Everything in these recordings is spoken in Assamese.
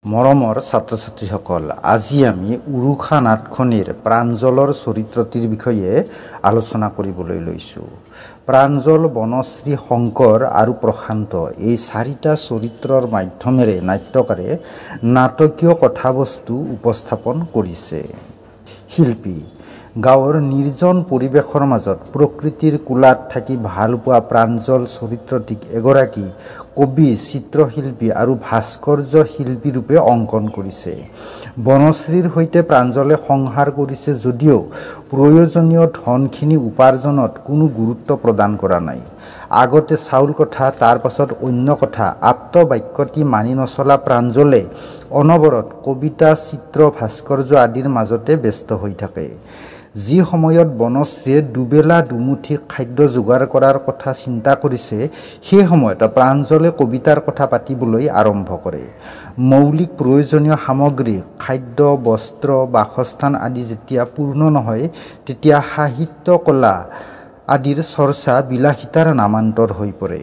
মৰমৰ ছাত্ৰ ছাত্ৰীসকল, আজি আমি উৰুষা নাটখনিৰ প্ৰাঞ্জলৰ চৰিত্ৰটিৰ বিষয়ে আলোচনা কৰিবলৈ লৈছোঁ। প্ৰাঞ্জল, বনশ্ৰী, শংকৰ আৰু প্ৰশান্ত এই চাৰিটা চৰিত্ৰৰ মাধ্যমেৰে নাট্যকাৰে নাটকীয় কথাবস্তু উপস্থাপন কৰিছে। শিল্পী গাঁৱৰ নিৰ্জন পৰিৱেশৰ মাজত প্ৰকৃতিৰ কোলাত থাকি ভাল পোৱা প্ৰাঞ্জল চৰিত্ৰটিক এগৰাকী কবি, চিত্ৰশিল্পী আৰু ভাস্কৰ্য শিল্পী ৰূপে অংকন কৰিছে। বনশ্ৰীৰ সৈতে প্ৰাঞ্জলে সংসাৰ কৰিছে যদিও প্ৰয়োজনীয় ধনখিনি উপাৰ্জনত কোনো গুৰুত্ব প্ৰদান কৰা নাই। আগতে চাউল কথা, তাৰ পাছত অন্য কথা আপ্ত বাক্যটি মানি নচলা প্ৰাঞ্জলে অনবৰত কবিতা, চিত্ৰ, ভাস্কৰ্য আদিৰ মাজতে ব্যস্ত হৈ থাকে। যি সময়ত বনশ্ৰীয়ে দুবেলা দুমুঠি খাদ্য যোগাৰ কৰাৰ কথা চিন্তা কৰিছে, সেই সময়ত প্ৰাঞ্জলে কবিতাৰ কথা পাতিবলৈ আৰম্ভ কৰে। মৌলিক প্ৰয়োজনীয় সামগ্ৰী খাদ্য, বস্ত্ৰ, বাসস্থান আদি যেতিয়া পূৰ্ণ নহয়, তেতিয়া সাহিত্য, কলা আদিৰ চৰ্চা বিলাসিতাৰ নামান্তৰ হৈ পৰে।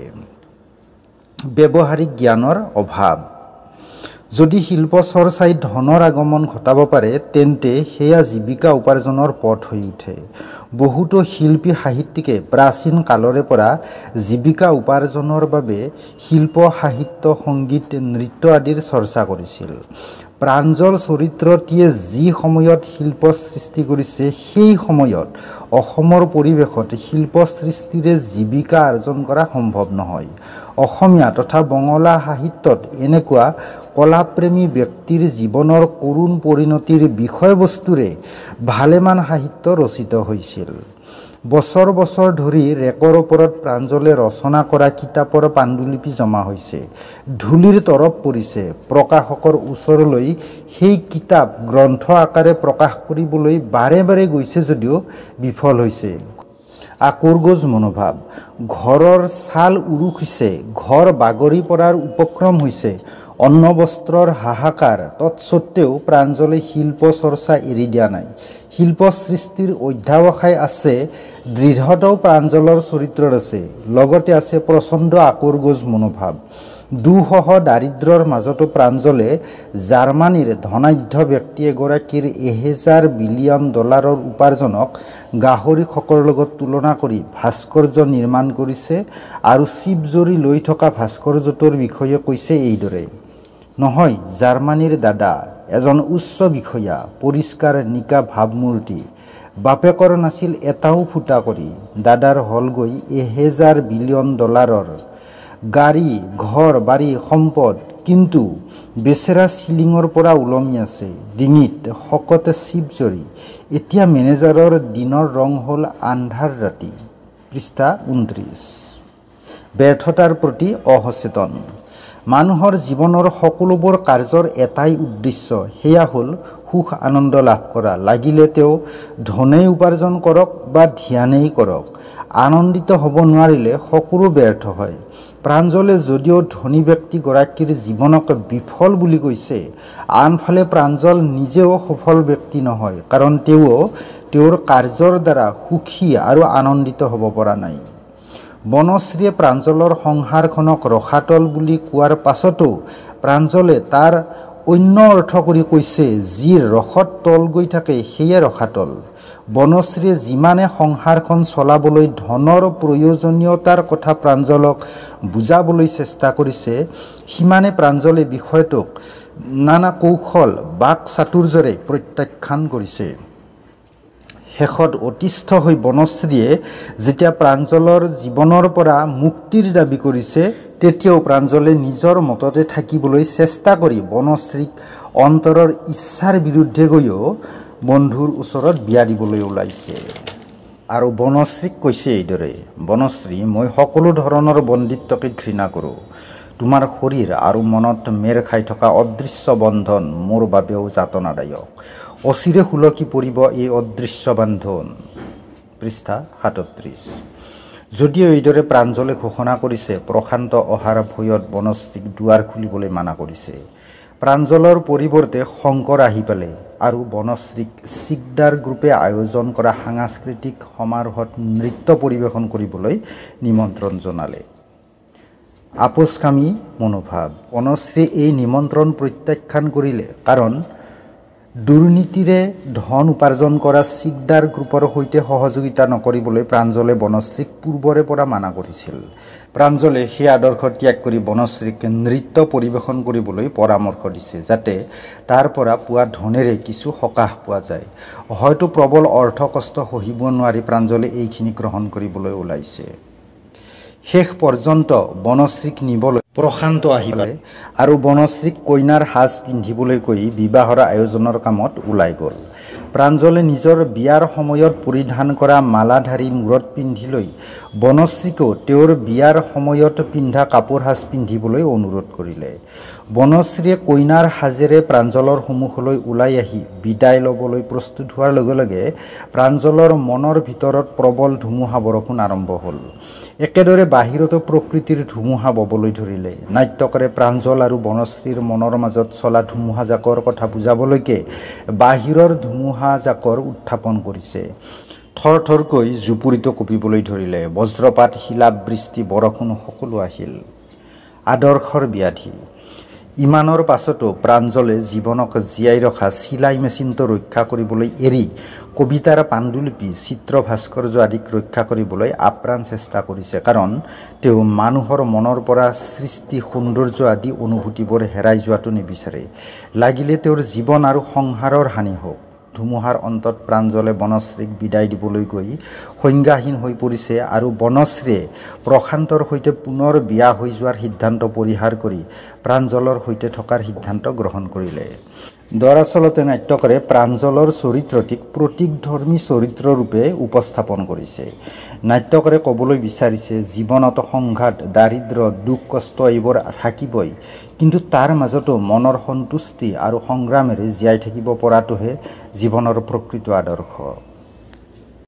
ব্যৱহাৰিক জ্ঞানৰ অভাৱ। যদি শিল্প চৰ্চাই ধনৰ আগমন ঘটাব পাৰে, তেন্তে সেয়া জীৱিকা উপাৰ্জনৰ পথ হৈ উঠে। বহুতো শিল্পী সাহিত্যিকে প্ৰাচীন কালৰে পৰা জীৱিকা উপাৰ্জনৰ বাবে শিল্প, সাহিত্য, সংগীত, নৃত্য আদিৰ চৰ্চা কৰিছিল। প্ৰাঞ্জল চৰিত্ৰটিয়ে যি সময়ত শিল্প সৃষ্টি কৰিছে, সেই সময়ত অসমৰ পৰিৱেশত শিল্প সৃষ্টিৰে জীৱিকা অৰ্জন কৰা সম্ভৱ নহয়। অসমীয়া তথা বঙলা সাহিত্যত এনেকুৱা কলাপ্ৰেমী ব্যক্তিৰ জীৱনৰ কৰুণ পৰিণতিৰ বিষয়বস্তুৰে ভালেমান সাহিত্য ৰচিত হৈছিল। বছৰ বছৰ ধৰি ৰেকৰ ওপৰত প্ৰাঞ্জলে ৰচনা কৰা কিতাপৰ পাণ্ডুলিপি জমা হৈছে, ধূলিৰ তৰপ পৰিছে। প্ৰকাশকৰ ওচৰলৈ সেই কিতাপ গ্ৰন্থ আকাৰে প্ৰকাশ কৰিবলৈ বাৰে বাৰে গৈছে যদিও বিফল হৈছে। আকোৰগোজ মনোভাৱ। ঘৰৰ ছাল উৰুকিছে, ঘৰ বাগৰি পৰাৰ উপক্ৰম হৈছে, অন্ন বস্ত্ৰৰ হাহাকাৰ। তৎসত্বেও প্ৰাঞ্জলে শিল্প চৰ্চা এৰি দিয়া নাই। শিল্প সৃষ্টিৰ অধ্যাৱসায় আছে, দৃঢ়তাও প্ৰাঞ্জলৰ চৰিত্ৰত আছে। লগতে আছে প্ৰচণ্ড আকোৰগোজ মনোভাৱ। দুঃসহ দাৰিদ্ৰৰ মাজতো প্ৰাঞ্জলে জাৰ্মানীৰ ধনাঢ্য ব্যক্তি এগৰাকীৰ $1000 বিলিয়ন উপাৰ্জনক গাহৰিখকৰ লগত তুলনা কৰি ভাস্কৰ্য নিৰ্মাণ কৰিছে আৰু চিপ জৰি লৈ থকা ভাস্কৰ্যটোৰ বিষয়ে কৈছে এইদৰে: নহয়, জাৰ্মানীৰ দাদা, এজন উচ্চ বিষয়া, পৰিষ্কাৰ নিকা ভাৱমূৰ্তি। বাপেকৰ নাছিল এটাও ফুটা কৰি, দাদাৰ হ'লগৈ $1000 বিলিয়ন। গাড়ী, ঘৰ, বাৰী, সম্পদ, কিন্তু বেচেৰা চিলিঙৰ পৰা ওলমি আছে, ডিঙিত শকতে চিপ জৰি। এতিয়া মেনেজাৰৰ দিনৰ ৰং হ'ল আন্ধাৰ ৰাতি। পৃষ্ঠা 29। ব্যৰ্থতাৰ প্ৰতি অসচেতন। মানুহৰ জীৱনৰ সকলোবোৰ কাৰ্যৰ এটাই উদ্দেশ্য, সেয়া হ'ল সুখ আনন্দ লাভ কৰা। লাগিলে তেওঁ ধনেই উপাৰ্জন কৰক বা ধ্যানেই কৰক, আনন্দিত হ'ব নোৱাৰিলে সকলো ব্যৰ্থ হয়। প্ৰাঞ্জলে যদিও ধনী ব্যক্তিগৰাকীৰ জীৱনক বিফল বুলি কৈছে, আনফালে প্ৰাঞ্জল নিজেও সফল ব্যক্তি নহয়, কাৰণ তেওঁ তেওঁৰ কাৰ্যৰ দ্বাৰা সুখী আৰু আনন্দিত হ'ব পৰা নাই। বনশ্ৰীয়ে প্ৰাঞ্জলৰ সংসাৰখনক ৰসাতল বুলি কোৱাৰ পাছতো প্ৰাঞ্জলে তাৰ অন্য অৰ্থ কৰি কৈছে, যি ৰসত তল গৈ থাকে সেয়ে ৰসাতল। বনশ্ৰীয়ে যিমানে সংসাৰখন চলাবলৈ ধনৰ প্ৰয়োজনীয়তাৰ কথা প্ৰাঞ্জলক বুজাবলৈ চেষ্টা কৰিছে, সিমানে প্ৰাঞ্জলে বিষয়টোক নানা কৌশল, বাক চাতুৰ্যৰে প্ৰত্যাখ্যান কৰিছে। শেষত অতিষ্ঠ হৈ বনশ্ৰীয়ে যেতিয়া প্ৰাঞ্জলৰ জীৱনৰ পৰা মুক্তিৰ দাবী কৰিছে, তেতিয়াও প্ৰাঞ্জলে নিজৰ মততে থাকিবলৈ চেষ্টা কৰি বনশ্ৰীক অন্তৰৰ ইচ্ছাৰ বিৰুদ্ধে গৈও বন্ধুৰ ওচৰত বিয়া দিবলৈ ওলাইছে। আৰু বনশ্ৰীক কৈছে এইদৰে: বনশ্ৰী, মই সকলো ধৰণৰ বন্দিত্বকে ঘৃণা কৰোঁ। তোমাৰ শৰীৰ আৰু মনত মেৰ খাই থকা অদৃশ্য বন্ধন মোৰ বাবেও যাতনাদায়ক। অচিৰে সুলকি পৰিব এই অদৃশ্য বান্ধন। পৃষ্ঠা 37। যদিও এইদৰে প্ৰাঞ্জলে ঘোষণা কৰিছে, প্ৰশান্ত অহাৰ ভয়ত বনশ্ৰীক দুৱাৰ খুলিবলৈ মানা কৰিছে। প্ৰাঞ্জলৰ পৰিৱৰ্তে শংকৰ আহি পালে আৰু বনশ্ৰীক চিকদাৰ গ্ৰুপে আয়োজন কৰা সাংস্কৃতিক সমাৰোহত নৃত্য পৰিৱেশন কৰিবলৈ নিমন্ত্ৰণ জনালে। আপোচকামী মনোভাৱ। বনশ্ৰী এই নিমন্ত্ৰণ প্ৰত্যাখ্যান কৰিলে, কাৰণ দুৰ্নীতিৰে ধন উপাৰ্জন কৰা চিকদাৰ গ্ৰুপৰ সৈতে সহযোগিতা নকৰিবলৈ প্ৰাঞ্জলে বনশ্ৰীক পূৰ্বৰে পৰা মানা কৰিছিল। প্ৰাঞ্জলে সেই আদৰ্শ ত্যাগ কৰি বনশ্ৰীক নৃত্য পৰিৱেশন কৰিবলৈ পৰামৰ্শ দিছে, যাতে তাৰ পৰা পোৱা ধনেৰে কিছু সকাহ পোৱা যায়। হয়তো প্ৰবল অৰ্থ কষ্ট সহিব নোৱাৰি প্ৰাঞ্জলে এইখিনি গ্ৰহণ কৰিবলৈ ওলাইছে। শেষ পৰ্যন্ত বনশ্ৰীক নিবলৈ প্ৰশান্ত আহিলে আৰু বনশ্ৰীক কইনাৰ সাজ পিন্ধিবলৈ কৈ বিবাহৰ আয়োজনৰ কামত ওলাই গ'ল। প্ৰাঞ্জলে নিজৰ বিয়াৰ সময়ত পৰিধান কৰা মালাধাৰী মূৰত পিন্ধি লৈ বনশ্ৰীকো তেওঁৰ বিয়াৰ সময়ত পিন্ধা কাপোৰ সাজ পিন্ধিবলৈ অনুৰোধ কৰিলে। বনশ্ৰীয়ে কইনাৰ সাজেৰে প্ৰাঞ্জলৰ সন্মুখলৈ ওলাই আহি বিদায় ল'বলৈ প্ৰস্তুত হোৱাৰ লগে লগে প্ৰাঞ্জলৰ মনৰ ভিতৰত প্ৰবল ধুমুহা বৰষুণ আৰম্ভ হ'ল। একেদৰে বাহিৰতো প্ৰকৃতিৰ ধুমুহা ববলৈ ধৰিলে। নাট্যকাৰে প্ৰাঞ্জল আৰু বনশ্ৰীৰ মনৰ মাজত চলা ধুমুহাজাকৰ কথা বুজাবলৈকে বাহিৰৰ ধুমুহাজাকৰ উত্থাপন কৰিছে। থৰ থৰকৈ জুপুৰিটো কঁপিবলৈ ধৰিলে। বজ্ৰপাত, শিলাবৃষ্টি, বৰষুণ সকলো আহিল। আদৰ্শৰ ব্যাধি। ইমানৰ পাছতো প্ৰাঞ্জলে জীৱনক জীয়াই ৰখা চিলাই মেচিনটো ৰক্ষা কৰিবলৈ এৰি কবিতাৰ পাণ্ডুলিপি, চিত্ৰ ভাস্কৰ্য আদিক ৰক্ষা কৰিবলৈ আপ্ৰাণ চেষ্টা কৰিছে, কাৰণ তেওঁ মানুহৰ মনৰ পৰা সৃষ্টি সৌন্দৰ্য আদি অনুভূতিবোৰ হেৰাই যোৱাটো নিবিচাৰে। লাগিলে তেওঁৰ জীৱন আৰু সংসাৰৰ হানি হওক। ধুমুহাৰ অন্তত প্ৰাঞ্জলে বনশ্ৰীক বিদায় দিবলৈ গৈ সংজ্ঞাহীন হৈ পৰিছে আৰু বনশ্ৰীয়ে প্ৰশান্তৰ সৈতে পুনৰ বিয়া হৈ যোৱাৰ সিদ্ধান্ত পৰিহাৰ কৰি প্ৰাঞ্জলৰ সৈতে থকাৰ সিদ্ধান্ত গ্ৰহণ কৰিলে। দৰাচলতে নাট্যকাৰে প্ৰাঞ্জলৰ চৰিত্ৰটিক প্ৰতীকধৰ্মী চৰিত্ৰ ৰূপে উপস্থাপন কৰিছে। নাট্যকাৰে ক'বলৈ বিচাৰিছে, জীৱনত সংঘাত, দাৰিদ্ৰ, দুখ কষ্ট এইবোৰ থাকিবই, কিন্তু তাৰ মাজতো মনৰ সন্তুষ্টি আৰু সংগ্ৰামেৰে জীয়াই থাকিব পৰাটোহে জীৱনৰ প্ৰকৃত আদৰ্শ।